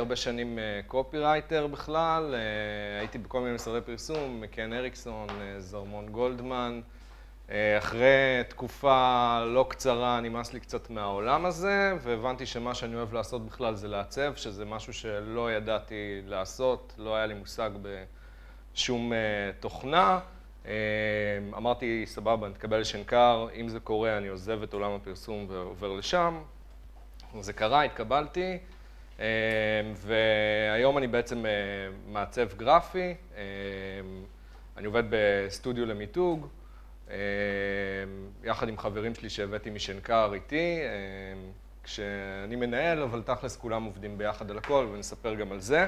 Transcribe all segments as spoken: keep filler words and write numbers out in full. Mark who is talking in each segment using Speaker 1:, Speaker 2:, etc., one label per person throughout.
Speaker 1: הרבה שנים קופירייטר בכלל, הייתי בכל מיני משרדי פרסום, מקן אריקסון, זרמון גולדמן. אחרי תקופה לא קצרה נמאס לי קצת מהעולם הזה, והבנתי שמה שאני אוהב לעשות בכלל זה לעצב, שזה משהו שלא ידעתי לעשות, לא היה לי מושג בשום תוכנה. אמרתי, סבבה, נתקבל לשנקר, אם זה קורה אני עוזב את עולם הפרסום ועובר לשם. זה קרה, התקבלתי, והיום אני בעצם מעצב גרפי, אני עובד בסטודיו למיתוג, יחד עם חברים שלי שהבאתי משנקר איתי, כשאני מנהל, אבל תכלס כולם עובדים ביחד על הכל, ונספר גם על זה.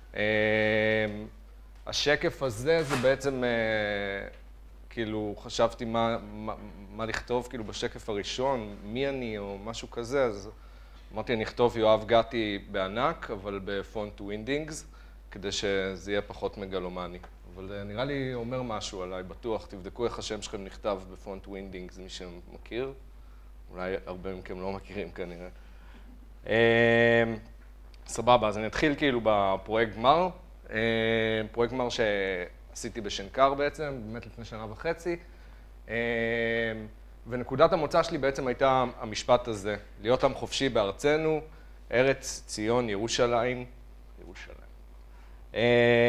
Speaker 1: השקף הזה זה בעצם, כאילו, חשבתי מה, מה, מה לכתוב, כאילו, בשקף הראשון, מי אני או משהו כזה, אז אמרתי, אני אכתוב יואב גתי בענק, אבל בפונט ווינדינגס, כדי שזה יהיה פחות מגלומני. אבל נראה לי אומר משהו עליי, בטוח, תבדקו איך השם שלכם נכתב בפונט ווינדינגס, מי שמכיר. אולי הרבה מכם לא מכירים כנראה. סבבה, אז אני אתחיל כאילו בפרויקט גמר. פרויקט גמר שעשיתי בשנקר בעצם, באמת לפני שנה וחצי. ונקודת המוצא שלי בעצם הייתה המשפט הזה, להיות עם חופשי בארצנו, ארץ ציון ירושלים. ירושלים.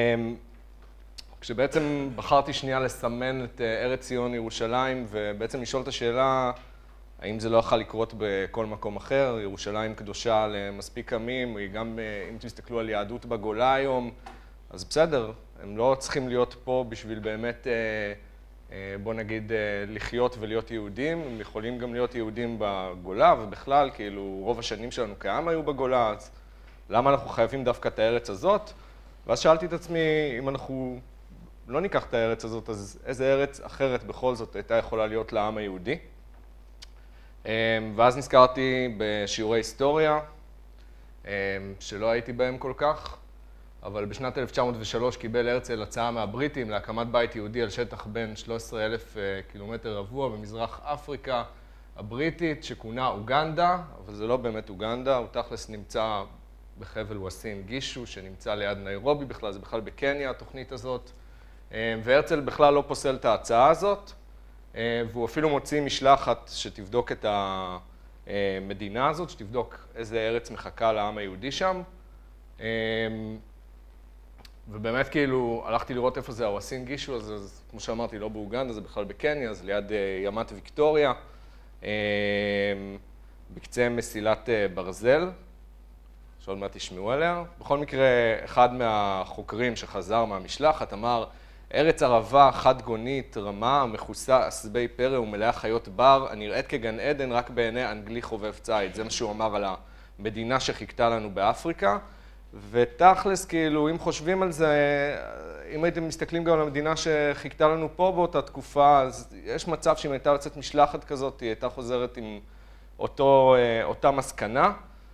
Speaker 1: כשבעצם בחרתי שנייה לסמן את ארץ ציון ירושלים, ובעצם לשאול את השאלה, האם זה לא יכול לקרות בכל מקום אחר, ירושלים קדושה למספיק עמים, היא גם, אם תסתכלו על יהדות בגולה היום, אז בסדר, הם לא צריכים להיות פה בשביל באמת, בוא נגיד, לחיות ולהיות יהודים, הם יכולים גם להיות יהודים בגולה, ובכלל, כאילו, רוב השנים שלנו כעם היו בגולה, אז למה אנחנו חייבים דווקא את הארץ הזאת? ואז שאלתי את עצמי, אם אנחנו לא ניקח את הארץ הזאת, אז איזה ארץ אחרת בכל זאת הייתה יכולה להיות לעם היהודי? ואז נזכרתי בשיעורי היסטוריה, שלא הייתי בהם כל כך, אבל בשנת אלף תשע מאות ושלוש קיבל הרצל הצעה מהבריטים להקמת בית יהודי על שטח בין שלושה עשר אלף קילומטר רבוע במזרח אפריקה הבריטית, שכונה אוגנדה, אבל זה לא באמת אוגנדה, הוא תכלס נמצא בחבל ווסין גישו, שנמצא ליד ניירובי בכלל, זה בכלל בקניה התוכנית הזאת, והרצל בכלל לא פוסל את ההצעה הזאת, והוא אפילו מוציא משלחת שתבדוק את המדינה הזאת, שתבדוק איזה ארץ מחכה לעם היהודי שם. ובאמת כאילו הלכתי לראות איפה זה הווסין גישו, אז, אז כמו שאמרתי, לא באוגנדה, זה בכלל בקניה, זה ליד ימת ויקטוריה, בקצה מסילת ברזל, שעוד מעט תשמעו עליה. בכל מקרה, אחד מהחוקרים שחזר מהמשלחת אמר, ארץ ערבה חד גונית, רמה, מכוסה עשבי פרא ומלאה חיות בר, הנראית כגן עדן רק בעיני אנגלי חובב ציד. זה מה שהוא אמר על המדינה שחיכתה לנו באפריקה. ותכלס, כאילו, אם חושבים על זה, אם הייתם מסתכלים גם על המדינה שחיכתה לנו פה באותה תקופה, אז יש מצב שאם הייתה יוצאת משלחת כזאת, היא הייתה חוזרת עם אותו, אותה מסקנה.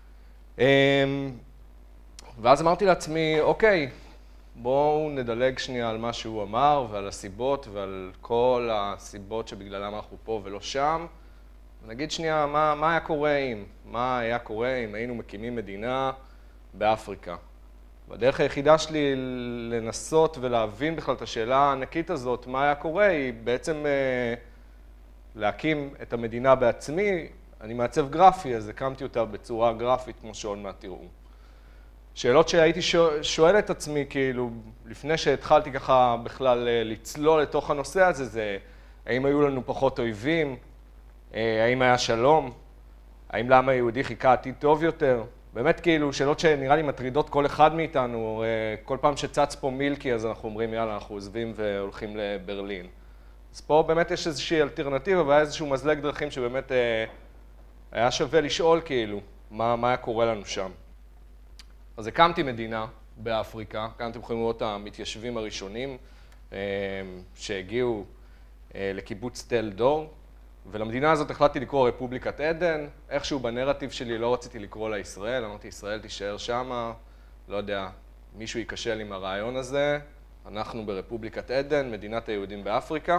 Speaker 1: ואז אמרתי לעצמי, אוקיי, בואו נדלג שנייה על מה שהוא אמר ועל הסיבות ועל כל הסיבות שבגללם אנחנו פה ולא שם. נגיד שנייה, מה, מה היה קורה אם? מה היה קורה אם היינו מקימים מדינה באפריקה? והדרך היחידה שלי לנסות ולהבין בכלל את השאלה הענקית הזאת, מה היה קורה, היא בעצם אה, להקים את המדינה בעצמי. אני מעצב גרפי, אז הקמתי אותה בצורה גרפית, כמו שעוד מעט תראו. שאלות שהייתי שואל את עצמי, כאילו, לפני שהתחלתי ככה בכלל לצלול לתוך הנושא הזה, זה האם היו לנו פחות אויבים, האם היה שלום, האם לעם היהודי חיכה עתיד טוב יותר. באמת כאילו, שאלות שנראה לי מטרידות כל אחד מאיתנו, כל פעם שצץ פה מילקי, אז אנחנו אומרים, יאללה, אנחנו עוזבים והולכים לברלין. אז פה באמת יש איזושהי אלטרנטיבה, והיה איזשהו מזלג דרכים שבאמת היה שווה לשאול, כאילו, מה, מה היה קורה לנו שם. אז הקמתי מדינה באפריקה, כאן אתם יכולים לראות את המתיישבים הראשונים שהגיעו לקיבוץ תל דור, ולמדינה הזאת החלטתי לקרוא רפובליקת עדן. איכשהו בנרטיב שלי לא רציתי לקרוא לה ישראל, אמרתי ישראל תישאר שמה, לא יודע, מישהו ייכשל עם הרעיון הזה, אנחנו ברפובליקת עדן, מדינת היהודים באפריקה.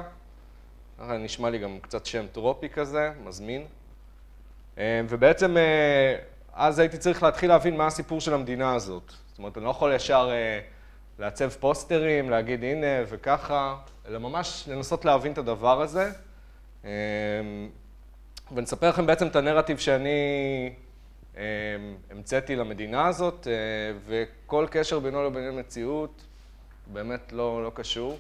Speaker 1: נשמע לי גם קצת שם טרופי כזה, מזמין. ובעצם אז הייתי צריך להתחיל להבין מה הסיפור של המדינה הזאת. זאת אומרת, אני לא יכול ישר לעצב פוסטרים, להגיד הנה וככה, אלא ממש לנסות להבין את הדבר הזה. ונספר לכם בעצם את הנרטיב שאני המצאתי למדינה הזאת, וכל קשר בינו לבין המציאות באמת לא, לא קשור.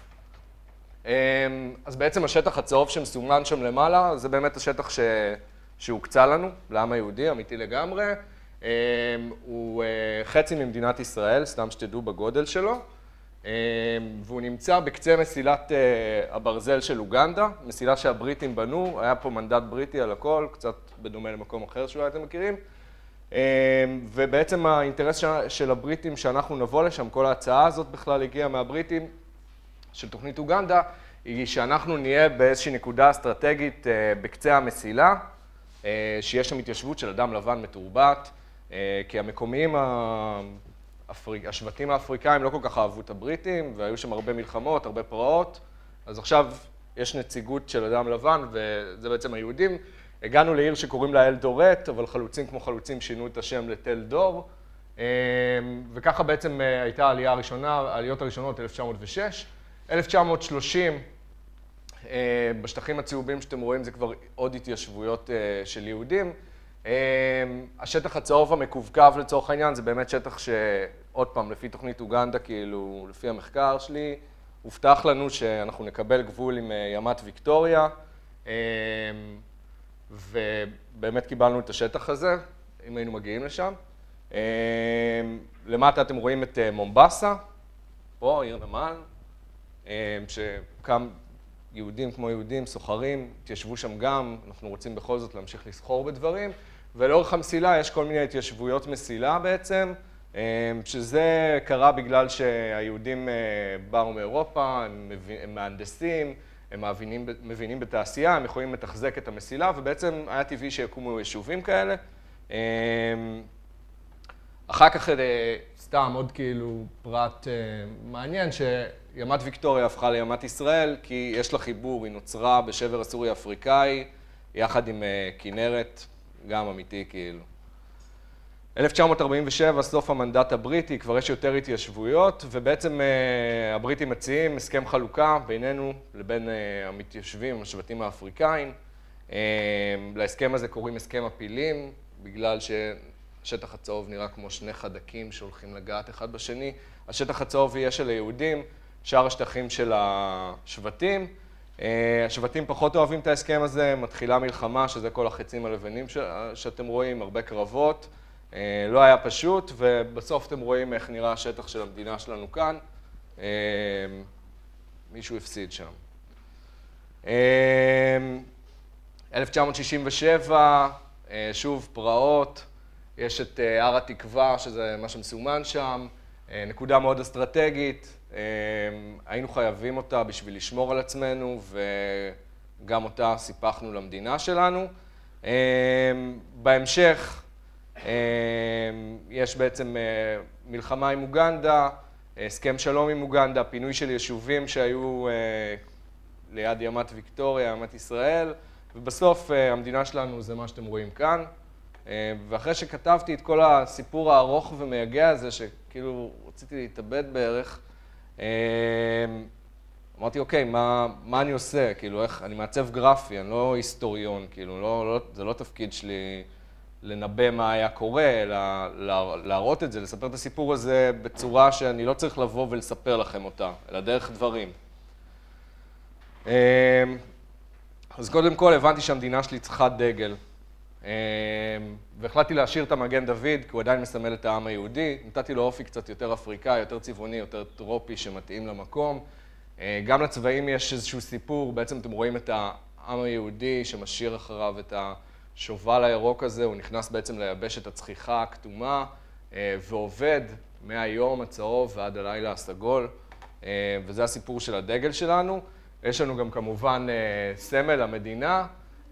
Speaker 1: אז בעצם השטח הצהוב שמסומן שם למעלה, זה באמת השטח ש... שהוקצה לנו, לעם היהודי, אמיתי לגמרי. הוא חצי ממדינת ישראל, סתם שתדעו בגודל שלו, והוא נמצא בקצה מסילת הברזל של אוגנדה, מסילה שהבריטים בנו, היה פה מנדט בריטי על הכל, קצת בדומה למקום אחר שאולי אתם מכירים. ובעצם האינטרס של הבריטים שאנחנו נבוא לשם, כל ההצעה הזאת בכלל הגיעה מהבריטים של תוכנית אוגנדה, היא שאנחנו נהיה באיזושהי נקודה אסטרטגית בקצה המסילה, שיש שם התיישבות של אדם לבן מתורבת, כי המקומיים, השבטים האפריקאים לא כל כך אהבו את הבריטים, והיו שם הרבה מלחמות, הרבה פרעות, אז עכשיו יש נציגות של אדם לבן, וזה בעצם היהודים. הגענו לעיר שקוראים לה אלדורט, אבל חלוצים כמו חלוצים שינו את השם לתל דור, וככה בעצם הייתה העלייה הראשונה, העליות הראשונות, אלף תשע מאות ושש. אלף תשע מאות שלושים, בשטחים הצהובים שאתם רואים, זה כבר עוד התיישבויות של יהודים. השטח הצהוב המקווקו לצורך העניין, זה באמת שטח שעוד פעם, לפי תוכנית אוגנדה, כאילו, לפי המחקר שלי, הובטח לנו שאנחנו נקבל גבול עם ימת ויקטוריה, ובאמת קיבלנו את השטח הזה, אם היינו מגיעים לשם. למטה אתם רואים את מומבסה, פה, עיר נמל, שקם יהודים כמו יהודים, סוחרים, התיישבו שם גם, אנחנו רוצים בכל זאת להמשיך לסחור בדברים, ולאורך המסילה יש כל מיני התיישבויות מסילה בעצם, שזה קרה בגלל שהיהודים באו מאירופה, הם, הם מהנדסים, הם מבינים, מבינים בתעשייה, הם יכולים לתחזק את המסילה, ובעצם היה טבעי שיקומו יישובים כאלה. אחר כך, סתם עוד כאילו פרט מעניין, שימת ויקטוריה הפכה לימת ישראל, כי יש לה חיבור, היא נוצרה בשבר הסורי-אפריקאי, יחד עם כנרת, גם אמיתי כאילו. אלף תשע מאות ארבעים ושבע, סוף המנדט הבריטי, כבר יש יותר התיישבויות, ובעצם הבריטים מציעים הסכם חלוקה בינינו לבין המתיישבים, השבטים האפריקאים. להסכם הזה קוראים הסכם הפילים, בגלל שהשטח הצהוב נראה כמו שני חדקים שהולכים לגעת אחד בשני. השטח הצהוב יהיה של היהודים, שאר השטחים של השבטים. השבטים פחות אוהבים את ההסכם הזה, מתחילה מלחמה, שזה כל החצים הלבנים שאתם רואים, הרבה קרבות. לא היה פשוט, ובסוף אתם רואים איך נראה השטח של המדינה שלנו כאן. מישהו הפסיד שם. אלף תשע מאות שישים ושבע, שוב פרעות, יש את הר התקווה, שזה מה שמסומן שם, נקודה מאוד אסטרטגית, היינו חייבים אותה בשביל לשמור על עצמנו, וגם אותה סיפחנו למדינה שלנו. בהמשך, יש בעצם מלחמה עם אוגנדה, הסכם שלום עם אוגנדה, פינוי של יישובים שהיו ליד ימת ויקטוריה, ימת ישראל, ובסוף המדינה שלנו זה מה שאתם רואים כאן. ואחרי שכתבתי את כל הסיפור הארוך ומייגע הזה, שכאילו רציתי להתאבד בערך, אמרתי, אוקיי, מה, מה אני עושה? כאילו, איך, אני מעצב גרפי, אני לא היסטוריון, כאילו, לא, לא, זה לא תפקיד שלי לנבא מה היה קורה, אלא להראות את זה, לספר את הסיפור הזה בצורה שאני לא צריך לבוא ולספר לכם אותה, אלא דרך דברים. אז קודם כל הבנתי שהמדינה שלי צריכה דגל, והחלטתי להשאיר את המגן דוד, כי הוא עדיין מסמל את העם היהודי. נתתי לו אופי קצת יותר אפריקאי, יותר צבעוני, יותר טרופי שמתאים למקום. גם לצבעים יש איזשהו סיפור, בעצם אתם רואים את העם היהודי שמשאיר אחריו את השובל הירוק הזה, הוא נכנס בעצם ליבשת הצחיחה הכתומה, ועובד מהיום הצהוב ועד הלילה הסגול, וזה הסיפור של הדגל שלנו. יש לנו גם כמובן סמל המדינה,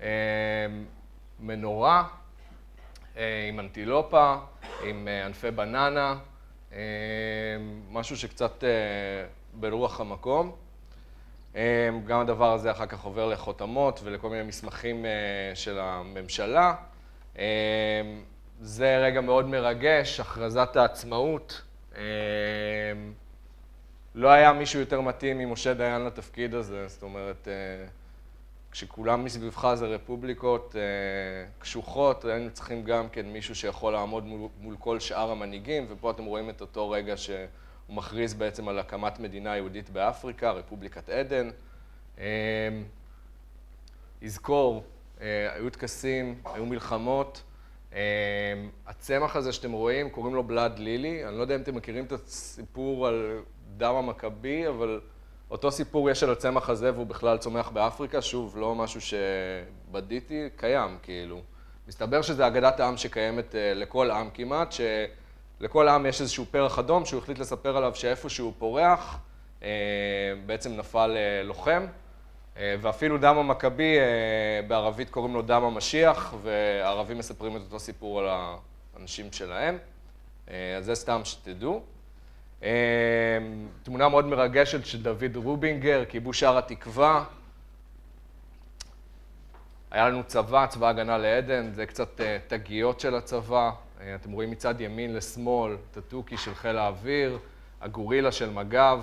Speaker 1: מנורה עם אנטילופה, עם ענפי בננה, משהו שקצת ברוח המקום. גם הדבר הזה אחר כך עובר לחותמות ולכל מיני מסמכים של הממשלה. זה רגע מאוד מרגש, הכרזת העצמאות. לא היה מישהו יותר מתאים ממשה דיין לתפקיד הזה, זאת אומרת, כשכולם מסביבך זה רפובליקות קשוחות, היינו צריכים גם כן מישהו שיכול לעמוד מול, מול כל שאר המנהיגים, ופה אתם רואים את אותו רגע שהוא מכריז בעצם על הקמת מדינה יהודית באפריקה, רפובליקת עדן. יזכור, היו טקסים, היו מלחמות. הצמח הזה שאתם רואים, קוראים לו בלאד לילי. אני לא יודע אם אתם מכירים את הסיפור על דם המכבי, אבל אותו סיפור יש על הצמח הזה, והוא בכלל צומח באפריקה. שוב, לא משהו שבדיתי, קיים כאילו. מסתבר שזה אגדת העם שקיימת לכל עם כמעט, שלכל עם יש איזשהו פרח אדום שהוא החליט לספר עליו שאיפה שהוא פורח, בעצם נפל לוחם. ואפילו דם המכבי, בערבית קוראים לו דם המשיח, והערבים מספרים את אותו סיפור על האנשים שלהם. אז זה סתם שתדעו. תמונה מאוד מרגשת של דוד רובינגר, כיבוש הר התקווה. היה לנו צבא, צבא הגנה לעדן, זה קצת תגיות של הצבא. אתם רואים מצד ימין לשמאל, את התוכי של חיל האוויר, הגורילה של מג"ב.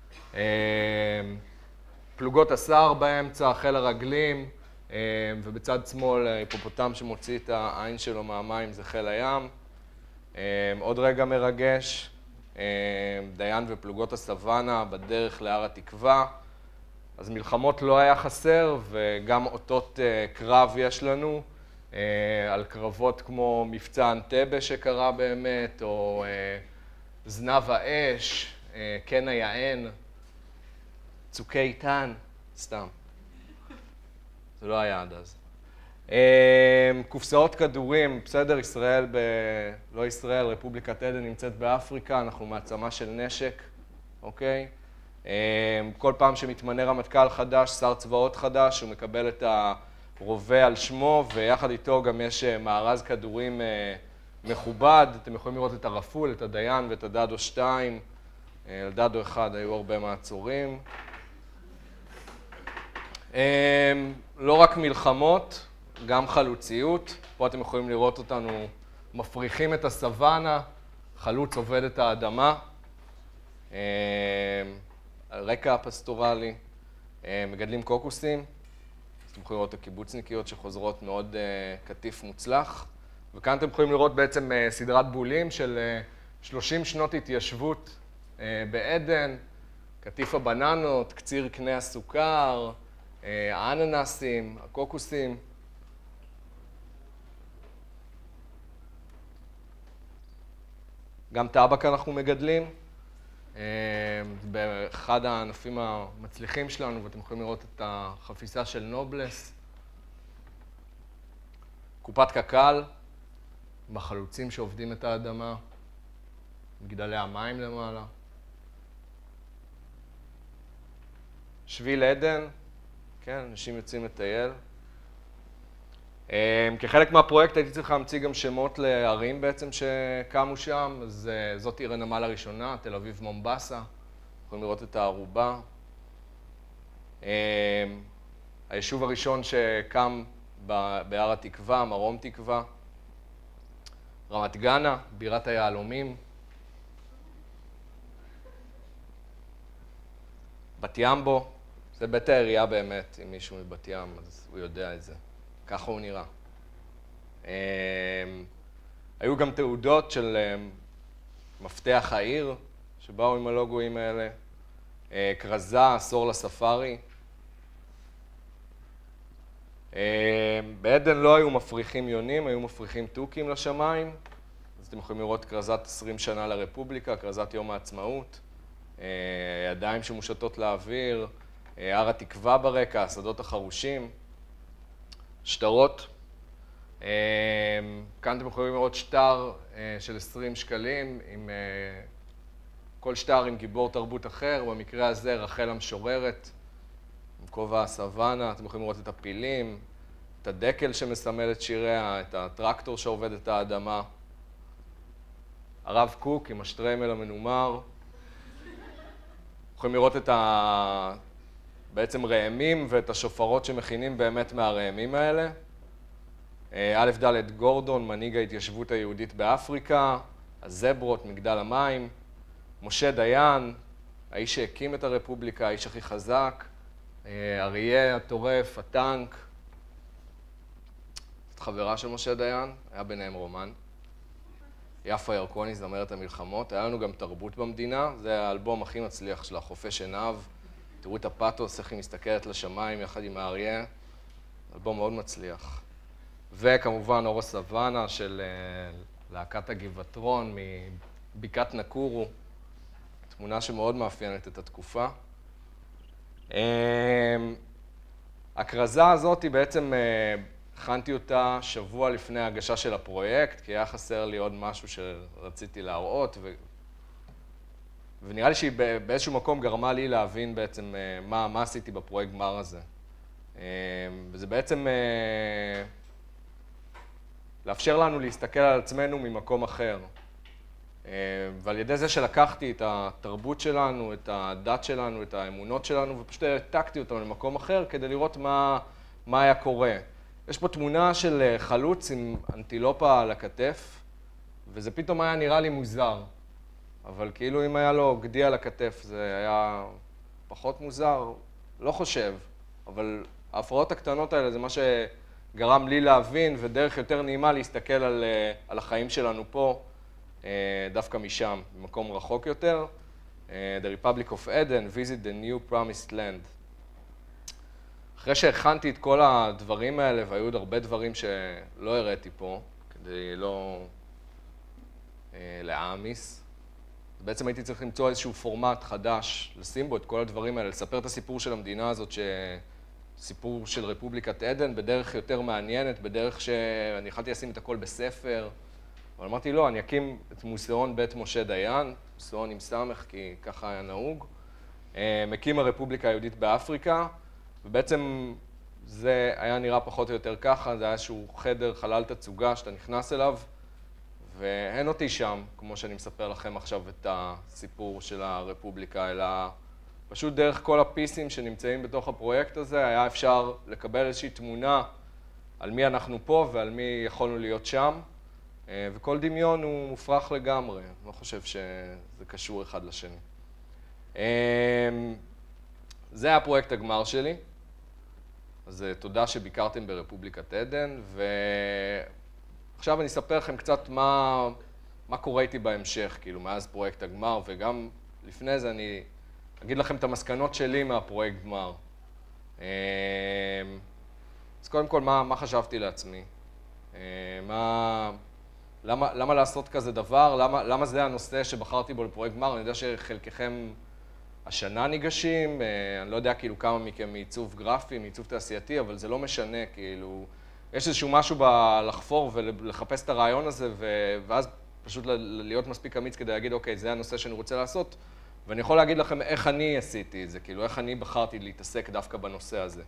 Speaker 1: פלוגות הסער באמצע, חיל הרגלים, ובצד שמאל היפופוטם שמוציא את העין שלו מהמים זה חיל הים. עוד רגע מרגש, דיין ופלוגות הסוואנה בדרך להר התקווה. אז מלחמות לא היה חסר, וגם אותות קרב יש לנו, על קרבות כמו מבצע אנטבה שקרה באמת, או זנב האש, קן היען. צוקי איתן, סתם. זה לא היה עד אז. קופסאות כדורים, בסדר, ישראל, ב... לא ישראל, רפובליקת עדן נמצאת באפריקה, אנחנו מעצמה של נשק, אוקיי? כל פעם שמתמנה רמטכ"ל חדש, שר צבאות חדש, הוא מקבל את הרובה על שמו, ויחד איתו גם יש מארז כדורים מכובד. אתם יכולים לראות את הרפול, את הדיין ואת הדדו שתיים. על דדו אחד היו הרבה מעצורים. לא רק מלחמות, גם חלוציות. פה אתם יכולים לראות אותנו מפריחים את הסוואנה, חלוץ עובד את האדמה, הרקע הפסטורלי, מגדלים קוקוסים. אז אתם יכולים לראות את הקיבוצניקיות שחוזרות מאוד קטיף מוצלח. וכאן אתם יכולים לראות בעצם סדרת בולים של שלושים שנות התיישבות בעדן, קטיף הבננות, קציר קנה הסוכר, האננסים, הקוקוסים. גם טבק אנחנו מגדלים. באחד הענפים המצליחים שלנו, ואתם יכולים לראות את החפיסה של נובלס. קופת קק"ל, עם החלוצים שעובדים את האדמה, מגדלי המים למעלה. שביל עדן, כן, אנשים יוצאים לטייל. כחלק מהפרויקט הייתי צריך להמציא גם שמות לערים בעצם שקמו שם, אז זאת עיר הנמל הראשונה, תל אביב מומבסה, יכולים לראות את הערובה. היישוב הראשון שקם בהר התקווה, מרום תקווה. רמת גנה, בירת היהלומים. בת ים בו, זה בית העירייה באמת, אם מישהו מבת ים, אז הוא יודע את זה. ככה הוא נראה. היו גם תעודות של מפתח העיר, שבאו עם הלוגויים האלה. כרזה, עשור לספארי. בעדן לא היו מפריחים יונים, היו מפריחים תוכים לשמיים. אז אתם יכולים לראות כרזת עשרים שנה לרפובליקה, כרזת יום העצמאות. ידיים שמושטות לאוויר, הר התקווה ברקע, השדות החרושים. שטרות. כאן אתם יכולים לראות שטר של עשרים שקלים, עם כל שטר עם גיבור תרבות אחר, במקרה הזה רחל המשוררת, עם כובע הסוואנה. אתם יכולים לראות את הפילים, את הדקל שמסמל את שיריה, את הטרקטור שעובד את האדמה. הרב קוק עם השטריימל המנומר. יכולים לראות את ה... בעצם רעמים ואת השופרות שמכינים באמת מהרעמים האלה. א' ד' גורדון, מנהיג ההתיישבות היהודית באפריקה, הזברות, מגדל המים, משה דיין, האיש שהקים את הרפובליקה, האיש הכי חזק, אריה, הטורף, הטנק, זאת חברה של משה דיין, היה ביניהם רומן. יפה ירקוני, זמרת המלחמות, היה לנו גם תרבות במדינה, זה האלבום הכי מצליח שלה, חופש עיניו, תראו את הפאטוס, איך היא מסתכלת לשמיים יחד עם האריה, אלבום מאוד מצליח. וכמובן אור הסוואנה של להקת הגבעתרון מבקעת נקורו, תמונה שמאוד מאפיינת את התקופה. הכרזה הזאת היא בעצם, הכנתי אותה שבוע לפני ההגשה של הפרויקט, כי היה חסר לי עוד משהו שרציתי להראות, ו... ונראה לי שהיא באיזשהו מקום גרמה לי להבין בעצם מה, מה עשיתי בפרויקט גמר הזה. וזה בעצם לאפשר לנו להסתכל על עצמנו ממקום אחר. ועל ידי זה שלקחתי את התרבות שלנו, את הדת שלנו, את האמונות שלנו, ופשוט העתקתי אותנו למקום אחר כדי לראות מה, מה היה קורה. יש פה תמונה של חלוץ עם אנטילופה על הכתף, וזה פתאום היה נראה לי מוזר. אבל כאילו אם היה לו גדי על הכתף זה היה פחות מוזר, לא חושב. אבל ההפרעות הקטנות האלה זה מה שגרם לי להבין, ודרך יותר נעימה להסתכל על, על החיים שלנו פה, דווקא משם, במקום רחוק יותר. The Republic of Eden, visit the new promised land. אחרי שהכנתי את כל הדברים האלה, והיו עוד הרבה דברים שלא הראיתי פה, כדי לא להעמיס, בעצם הייתי צריך למצוא איזשהו פורמט חדש, לשים בו את כל הדברים האלה, לספר את הסיפור של המדינה הזאת, סיפור של רפובליקת עדן, בדרך יותר מעניינת, בדרך שאני יכלתי לשים את הכל בספר, אבל אמרתי, לא, אני אקים את מוזיאון בית משה דיין, מוזיאון עם סמך, כי ככה היה נהוג. מקים הרפובליקה היהודית באפריקה, ובעצם זה היה נראה פחות או יותר ככה, זה היה איזשהו חדר, חלל תצוגה שאתה נכנס אליו, ואין אותי שם, כמו שאני מספר לכם עכשיו את הסיפור של הרפובליקה, אלא פשוט דרך כל הפיסים שנמצאים בתוך הפרויקט הזה, היה אפשר לקבל איזושהי תמונה על מי אנחנו פה ועל מי יכולנו להיות שם. וכל דמיון הוא מופרך לגמרי, אני לא חושב שזה קשור אחד לשני. זה היה פרויקט הגמר שלי, אז תודה שביקרתם ברפובליקת עדן, ועכשיו אני אספר לכם קצת מה, מה קורה איתי בהמשך, כאילו מאז פרויקט הגמר, וגם לפני זה אני אגיד לכם את המסקנות שלי מהפרויקט גמר. אז קודם כל, מה, מה חשבתי לעצמי? מה... למה, למה לעשות כזה דבר? למה, למה זה הנושא שבחרתי בו לפרויקט גמר? אני יודע שחלקכם השנה ניגשים, אני לא יודע כאילו כמה מכם מעיצוב גרפי, מעיצוב תעשייתי, אבל זה לא משנה, כאילו, יש איזשהו משהו בלחפור ולחפש את הרעיון הזה, ואז פשוט להיות מספיק אמיץ כדי להגיד, אוקיי, זה הנושא שאני רוצה לעשות, ואני יכול להגיד לכם איך אני עשיתי את זה, כאילו, איך אני בחרתי להתעסק דווקא בנושא הזה.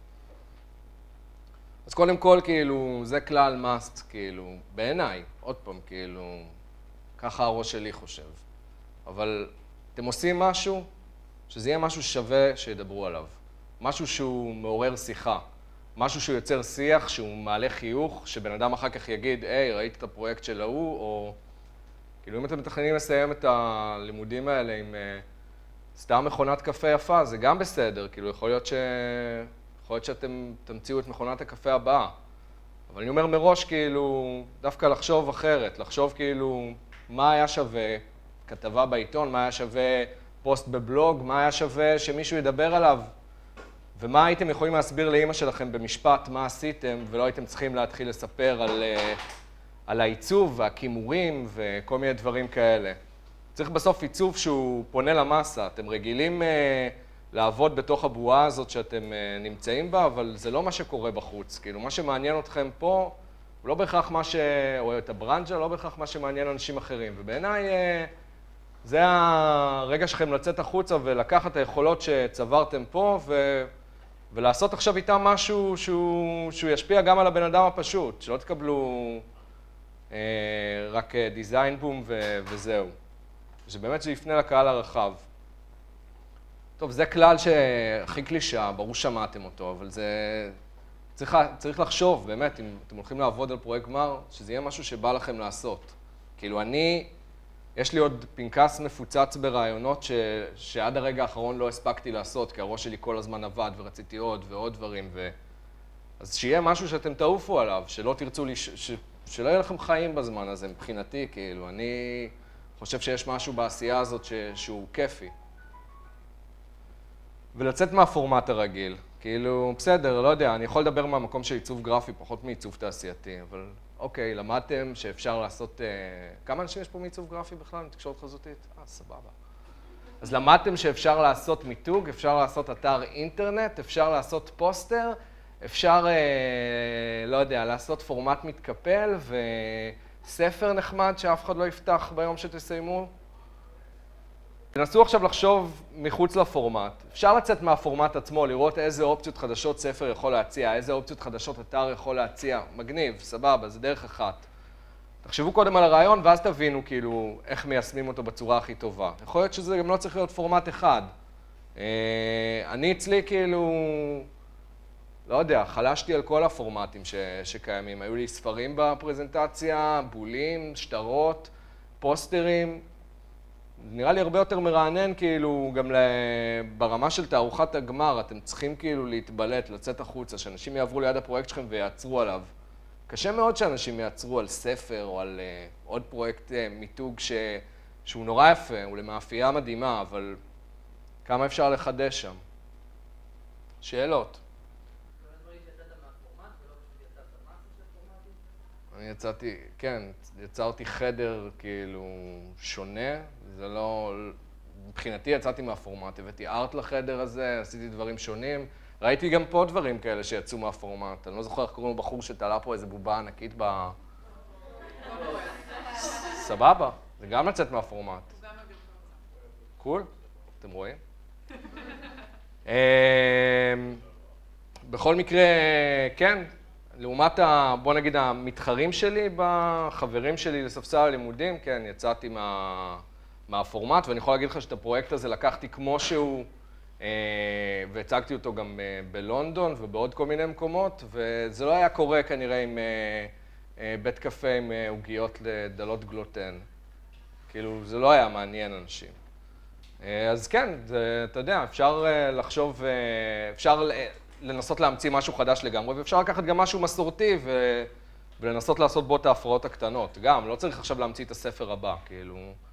Speaker 1: אז קודם כל, כאילו, זה כלל מאסט, כאילו, בעיניי, עוד פעם, כאילו, ככה הראש שלי חושב. אבל אתם עושים משהו, שזה יהיה משהו שווה שידברו עליו. משהו שהוא מעורר שיחה. משהו שהוא יוצר שיח, שהוא מעלה חיוך, שבן אדם אחר כך יגיד, היי, ראית את הפרויקט של ההוא, או... כאילו, אם אתם מתכננים לסיים את הלימודים האלה עם סתם מכונת קפה יפה, זה גם בסדר, כאילו, יכול להיות ש... יכול להיות שאתם תמציאו את מכונת הקפה הבאה. אבל אני אומר מראש, כאילו, דווקא לחשוב אחרת, לחשוב כאילו מה היה שווה כתבה בעיתון, מה היה שווה פוסט בבלוג, מה היה שווה שמישהו ידבר עליו, ומה הייתם יכולים להסביר לאמא שלכם במשפט, מה עשיתם, ולא הייתם צריכים להתחיל לספר על, על העיצוב והכימורים וכל מיני דברים כאלה. צריך בסוף עיצוב שהוא פונה למסה, אתם רגילים... לעבוד בתוך הבועה הזאת שאתם נמצאים בה, אבל זה לא מה שקורה בחוץ. כאילו, מה שמעניין אתכם פה, הוא לא בהכרח מה ש... או את הברנג'ה, לא בהכרח מה שמעניין אנשים אחרים. ובעיניי, זה הרגע שלכם לצאת החוצה ולקחת את היכולות שצברתם פה, ו... ולעשות עכשיו איתם משהו שהוא... שהוא ישפיע גם על הבן אדם הפשוט, שלא תקבלו אה, רק דיזיין בום ו... וזהו. שבאמת זה יפנה לקהל הרחב. טוב, זה כלל שהכי קלישה, ברור שמעתם אותו, אבל זה צריך, צריך לחשוב, באמת, אם אתם הולכים לעבוד על פרויקט גמר, שזה יהיה משהו שבא לכם לעשות. כאילו, אני, יש לי עוד פנקס מפוצץ ברעיונות ש, שעד הרגע האחרון לא הספקתי לעשות, כי הראש שלי כל הזמן עבד ורציתי עוד ועוד דברים. ו... אז שיהיה משהו שאתם תעופו עליו, שלא תרצו, לש... ש... שלא יהיה לכם חיים בזמן הזה, מבחינתי, כאילו, אני חושב שיש משהו בעשייה הזאת ש... שהוא כיפי. ולצאת מהפורמט הרגיל. כאילו, בסדר, לא יודע, אני יכול לדבר מהמקום של עיצוב גרפי, פחות מעיצוב תעשייתי, אבל אוקיי, למדתם שאפשר לעשות... אה, כמה אנשים יש פה מעיצוב גרפי בכלל, מתקשורת חזותית? אה, סבבה. אז למדתם שאפשר לעשות מיתוג, אפשר לעשות אתר אינטרנט, אפשר לעשות פוסטר, אפשר, אה, לא יודע, לעשות פורמט מתקפל וספר נחמד שאף אחד לא יפתח ביום שתסיימו. תנסו עכשיו לחשוב מחוץ לפורמט. אפשר לצאת מהפורמט עצמו, לראות איזה אופציות חדשות ספר יכול להציע, איזה אופציות חדשות אתר יכול להציע. מגניב, סבבה, זה דרך אחת. תחשבו קודם על הרעיון, ואז תבינו כאילו איך מיישמים אותו בצורה הכי טובה. יכול להיות שזה גם לא צריך להיות פורמט אחד. אני אצלי כאילו, לא יודע, חלשתי על כל הפורמטים ש... שקיימים. היו לי ספרים בפרזנטציה, בולים, שטרות, פוסטרים. נראה לי הרבה יותר מרענן, כאילו, גם ברמה של תערוכת הגמר, אתם צריכים כאילו להתבלט, לצאת החוצה, שאנשים יעברו ליד הפרויקט שלכם ויעצרו עליו. קשה מאוד שאנשים יעצרו על ספר או על uh, עוד פרויקט uh, מיתוג ש... שהוא נורא יפה, הוא למאפייה מדהימה, אבל כמה אפשר לחדש שם? שאלות? אני יצאתי, כן, יצרתי חדר כאילו שונה, זה לא, מבחינתי יצאתי מהפורמט, הבאתי ארט לחדר הזה, עשיתי דברים שונים, ראיתי גם פה דברים כאלה שיצאו מהפורמט, אני לא זוכר איך קוראים בחור שתלה פה איזה בובה ענקית ב... סבבה, זה גם לצאת מהפורמט. קול, אתם רואים? בכל מקרה, כן. לעומת, ה, בוא נגיד, המתחרים שלי, בחברים שלי לספסל הלימודים, כן, יצאתי מה, מהפורמט, ואני יכול להגיד לך שאת הפרויקט הזה לקחתי כמו שהוא, אה, והצגתי אותו גם אה, בלונדון ובעוד כל מיני מקומות, וזה לא היה קורה כנראה עם אה, אה, בית קפה עם אה, עוגיות לדלות גלוטן. כאילו, זה לא היה מעניין אנשים. אה, אז כן, זה, אתה יודע, אפשר אה, לחשוב, אה, אפשר... לנסות להמציא משהו חדש לגמרי, ואפשר לקחת גם משהו מסורתי ו... ולנסות לעשות בו את ההפרעות הקטנות. גם, לא צריך עכשיו להמציא את הספר הבא, כאילו...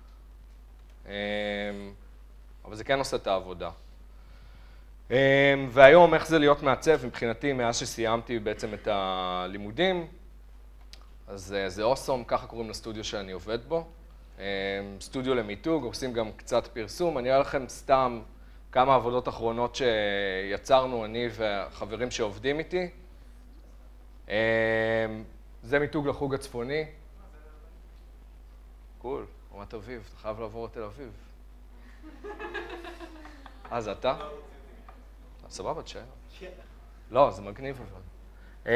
Speaker 1: אבל זה כן עושה את העבודה. והיום, איך זה להיות מעצב? מבחינתי, מאז שסיימתי בעצם את הלימודים, אז זה אוסום, ככה קוראים לסטודיו שאני עובד בו. סטודיו למיתוג, עושים גם קצת פרסום. אני אראה לכם סתם כמה עבודות אחרונות שיצרנו, אני והחברים שעובדים איתי. זה מיתוג לחוג הצפוני. קול, רמת אביב, אתה חייב לעבור לתל אביב. אה, זה אתה? סבבה, תשאר. לא, זה מגניב אבל.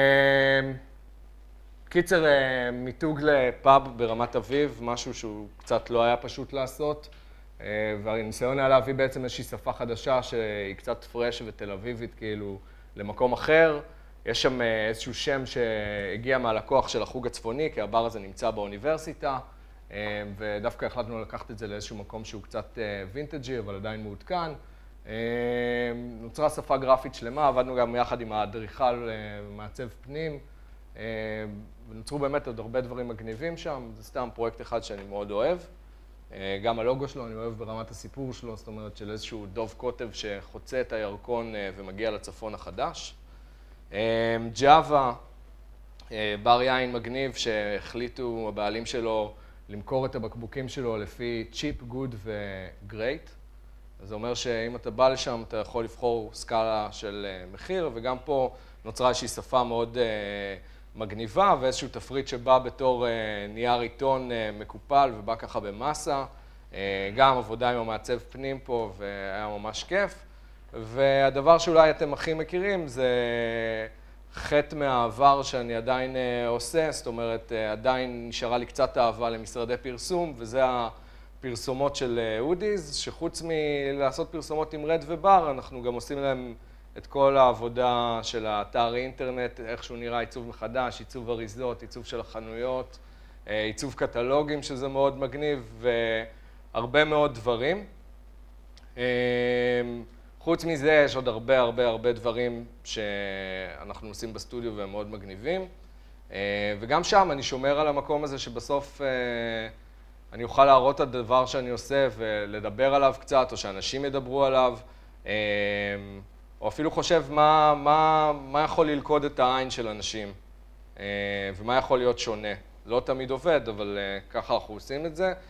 Speaker 1: קיצר, מיתוג לפאב ברמת אביב, משהו שהוא קצת לא היה פשוט לעשות. והניסיון היה להביא בעצם איזושהי שפה חדשה שהיא קצת פרש ותל אביבית, כאילו, למקום אחר. יש שם איזשהו שם שהגיע מהלקוח של החוג הצפוני, כי הבר הזה נמצא באוניברסיטה, ודווקא החלטנו לקחת את זה לאיזשהו מקום שהוא קצת וינטג'י, אבל עדיין מעודכן. נוצרה שפה גרפית שלמה, עבדנו גם יחד עם האדריכל מעצב פנים, ונוצרו באמת עוד הרבה דברים מגניבים שם. זה סתם פרויקט אחד שאני מאוד אוהב. גם הלוגו שלו, אני אוהב ברמת הסיפור שלו, זאת אומרת של איזשהו דוב קוטב שחוצה את הירקון ומגיע לצפון החדש. ג'אווה, בר יין מגניב שהחליטו הבעלים שלו למכור את הבקבוקים שלו לפי צ'יפ, גוד וגרייט. זה אומר שאם אתה בא לשם אתה יכול לבחור סקאלה של מחיר, וגם פה נוצרה איזושהי שפה מאוד מגניבה ואיזשהו תפריט שבא בתור נייר עיתון מקופל ובא ככה במסה. גם עבודה עם המעצב פנים פה והיה ממש כיף. והדבר שאולי אתם הכי מכירים זה חטא מהעבר שאני עדיין עושה, זאת אומרת עדיין נשארה לי קצת אהבה למשרדי פרסום, וזה הפרסומות של הודיז, שחוץ מלעשות פרסומות עם רד ובר, אנחנו גם עושים להם את כל העבודה של האתר אינטרנט, איך שהוא נראה, עיצוב מחדש, עיצוב אריזות, עיצוב של החנויות, עיצוב קטלוגים, שזה מאוד מגניב, והרבה מאוד דברים. חוץ מזה, יש עוד הרבה הרבה הרבה דברים שאנחנו עושים בסטודיו והם מאוד מגניבים. וגם שם אני שומר על המקום הזה שבסוף אני אוכל להראות את הדבר שאני עושה ולדבר עליו קצת, או שאנשים ידברו עליו, או אפילו חושב מה, מה, מה יכול ללכוד את העין של אנשים, ומה יכול להיות שונה. לא תמיד עובד, אבל ככה אנחנו עושים את זה.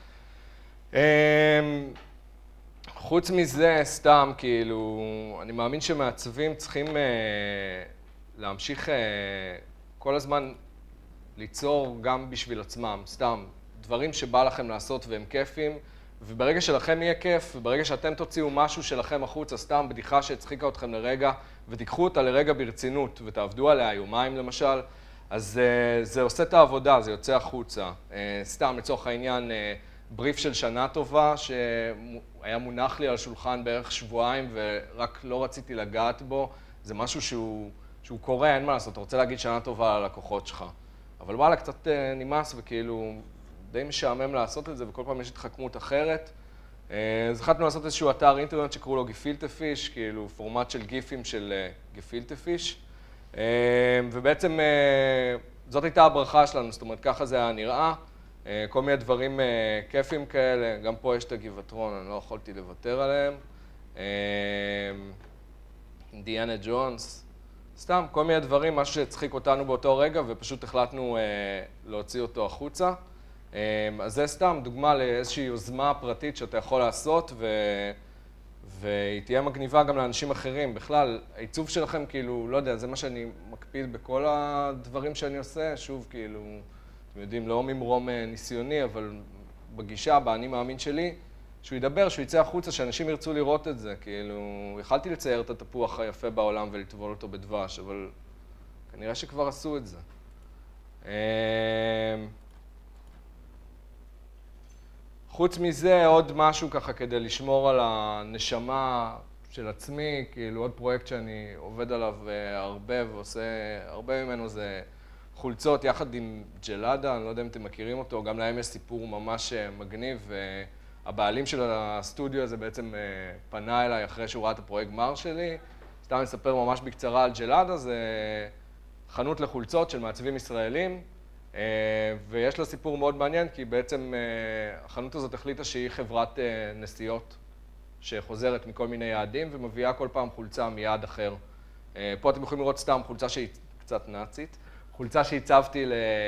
Speaker 1: חוץ מזה, סתם, כאילו, אני מאמין שמעצבים צריכים להמשיך כל הזמן ליצור גם בשביל עצמם, סתם, דברים שבא לכם לעשות והם כיפים, וברגע שלכם יהיה כיף, וברגע שאתם תוציאו משהו שלכם החוצה, סתם בדיחה שהצחיקה אתכם לרגע, ותיקחו אותה לרגע ברצינות, ותעבדו עליה יומיים למשל, אז uh, זה עושה את העבודה, זה יוצא החוצה. Uh, סתם, לצורך העניין, uh, בריף של שנה טובה, שהיה מונח לי על שולחן בערך שבועיים, ורק לא רציתי לגעת בו, זה משהו שהוא, שהוא קורה, אין מה לעשות, אתה רוצה להגיד שנה טובה על הלקוחות שלך. אבל וואלה, קצת uh, נמאס וכאילו די משעמם לעשות את זה, וכל פעם יש התחכמות אחרת. Uh, אז החלטנו לעשות איזשהו אתר אינטרנט שקראו לו גפילטה פיש, כאילו פורמט של גיפים של uh, גפילטה פיש. ובעצם זאת הייתה הברכה שלנו, זאת אומרת, ככה זה היה נראה, כל מיני דברים כיפים כאלה, גם פה יש את הגבעתרון, אני לא יכולתי לוותר עליהם. אינדיאנה ג'ונס, סתם, כל מיני דברים, משהו שהצחיק אותנו באותו רגע, ופשוט החלטנו להוציא אותו החוצה. אז זה סתם דוגמה לאיזושהי יוזמה פרטית שאתה יכול לעשות, ו... והיא תהיה מגניבה גם לאנשים אחרים. בכלל, העיצוב שלכם, כאילו, לא יודע, זה מה שאני מקפיד בכל הדברים שאני עושה. שוב, כאילו, אתם יודעים, לא ממרום ניסיוני, אבל בגישה, באני מאמין שלי, שהוא ידבר, שהוא יצא החוצה, שאנשים ירצו לראות את זה. כאילו, יכלתי לצייר את התפוח היפה בעולם ולטבול אותו בדבש, אבל כנראה שכבר עשו את זה. חוץ מזה, עוד משהו ככה כדי לשמור על הנשמה של עצמי, כאילו עוד פרויקט שאני עובד עליו הרבה ועושה, הרבה ממנו זה חולצות יחד עם ג'לאדה, אני לא יודע אם אתם מכירים אותו, גם להם יש סיפור ממש מגניב, והבעלים של הסטודיו הזה בעצם פנה אליי אחרי שהוא ראה את הפרויקט גמר שלי. סתם אספר ממש בקצרה על ג'לאדה, זה חנות לחולצות של מעצבים ישראלים, ויש לה סיפור מאוד מעניין, כי בעצם החנות הזאת החליטה שהיא חברת נסיעות שחוזרת מכל מיני יעדים ומביאה כל פעם חולצה מיעד אחר. פה אתם יכולים לראות סתם חולצה שהיא קצת נאצית, חולצה שהצבתי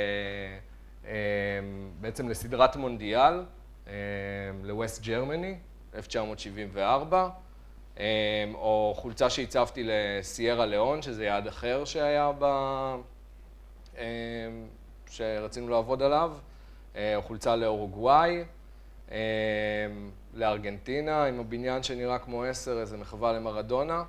Speaker 1: בעצם לסדרת מונדיאל, לווסט ג'רמני, אלף תשע מאות שבעים וארבע, או חולצה שהצבתי לסיירה ליאון, שזה יעד אחר שהיה ב... שרצינו לעבוד עליו, או חולצה לאורוגוואי, לארגנטינה, עם הבניין שנראה כמו עשר, איזה מחווה למרדונה.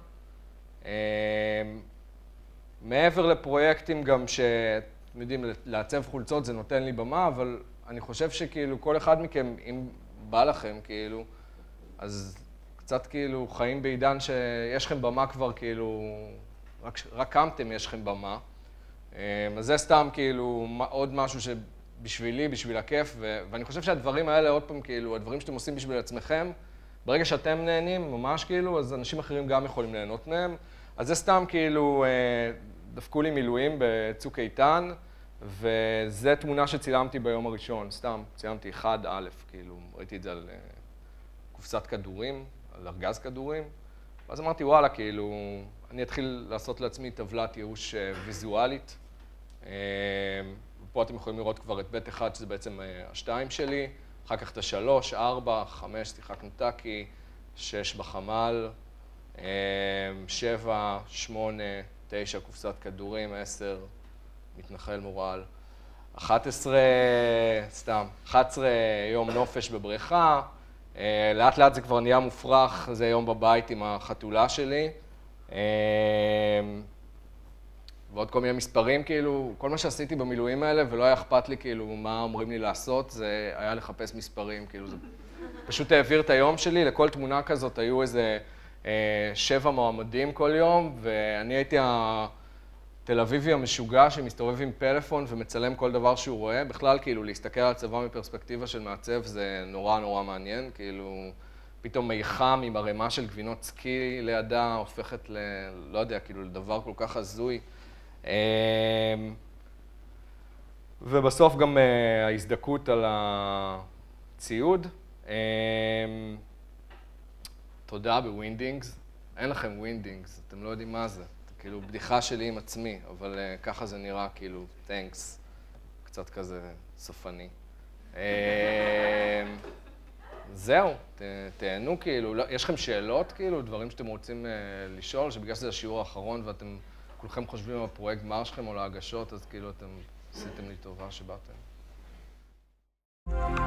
Speaker 1: מעבר לפרויקטים גם שאתם יודעים, לעצב חולצות זה נותן לי במה, אבל אני חושב שכאילו כל אחד מכם, אם בא לכם כאילו, אז קצת כאילו חיים בעידן שיש לכם במה כבר כאילו, רק, רק קמתם יש לכם במה. אז זה סתם כאילו עוד משהו שבשבילי, בשביל הכיף, ו- ואני חושב שהדברים האלה, עוד פעם כאילו, הדברים שאתם עושים בשביל עצמכם, ברגע שאתם נהנים, ממש כאילו, אז אנשים אחרים גם יכולים ליהנות מהם. אז זה סתם כאילו, דפקו לי מילואים בצוק איתן, וזה תמונה שצילמתי ביום הראשון, סתם, צילמתי אחד א', כאילו, ראיתי את זה על קופסת כדורים, על ארגז כדורים, ואז אמרתי, וואלה, כאילו, אני אתחיל לעשות לעצמי טבלת ייאוש ויזואלית. פה אתם יכולים לראות כבר את בית אחד, שזה בעצם השתיים שלי, אחר כך את השלוש, ארבע, חמש, שיחקנו טאקי, שש בחמל, שבע, שמונה, תשע, קופסת כדורים, עשר, מתנחל מורל, אחת עשרה, סתם, אחת עשרה יום נופש בבריכה, לאט לאט זה כבר נהיה מופרך, זה יום בבית עם החתולה שלי. ועוד כל מיני מספרים, כאילו, כל מה שעשיתי במילואים האלה, ולא היה אכפת לי, כאילו, מה אומרים לי לעשות, זה היה לחפש מספרים, כאילו, זה פשוט העביר את היום שלי, לכל תמונה כזאת היו איזה שבע מועמדים כל יום, ואני הייתי התל אביבי המשוגע שמסתובב עם פלאפון ומצלם כל דבר שהוא רואה. בכלל, כאילו, להסתכל על הצבא מפרספקטיבה של מעצב זה נורא נורא מעניין, כאילו, פתאום מיחם עם ערימה של גבינות סקי לידה הופכת ל... לא יודע, כאילו, לדבר כל כך הזוי. ובסוף גם ההזדקות על הציוד. תודה בווינדינגס. אין לכם ווינדינגס, אתם לא יודעים מה זה. כאילו, בדיחה שלי עם עצמי, אבל ככה זה נראה, כאילו, thanks. קצת כזה סופני. זהו, תהנו, כאילו, יש לכם שאלות, כאילו, דברים שאתם רוצים לשאול, שבגלל שזה השיעור האחרון ואתם כולכם חושבים על הפרויקט גמר שלכם או להגשות, אז כאילו, אתם עשיתם לי טובה שבאתם.